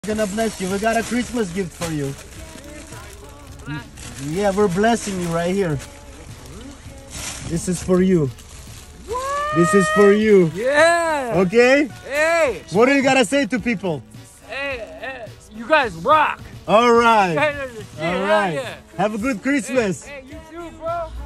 Gonna bless you. We got a Christmas gift for you. Yeah, we're blessing you right here. This is for you. What? This is for you. Yeah. Okay? Hey. What do you gotta say to people? Hey, you guys rock. All right. You guys are the shit. All Hell right. yeah. Have a good Christmas. Hey, you too, bro.